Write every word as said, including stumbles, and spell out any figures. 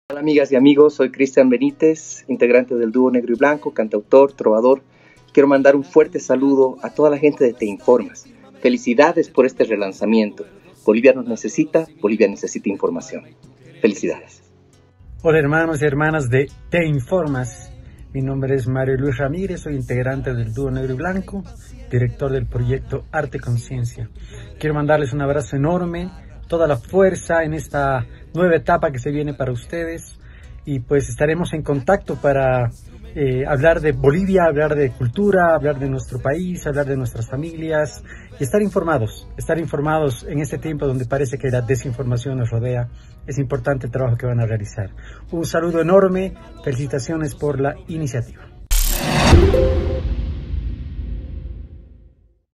Hola amigas y amigos, soy Cristian Benítez, integrante del dúo Negro y Blanco, cantautor, trovador. Quiero mandar un fuerte saludo a toda la gente de Te Informas. Felicidades por este relanzamiento. Bolivia nos necesita, Bolivia necesita información. Felicidades. Hola hermanos y hermanas de Te Informas. Mi nombre es Mario Luis Ramírez, soy integrante del dúo Negro y Blanco, director del proyecto Arte Conciencia. Quiero mandarles un abrazo enorme, toda la fuerza en esta nueva etapa que se viene para ustedes, y pues estaremos en contacto para eh, hablar de Bolivia, hablar de cultura, hablar de nuestro país, hablar de nuestras familias y estar informados, estar informados en este tiempo donde parece que la desinformación nos rodea. Es importante el trabajo que van a realizar. Un saludo enorme, felicitaciones por la iniciativa.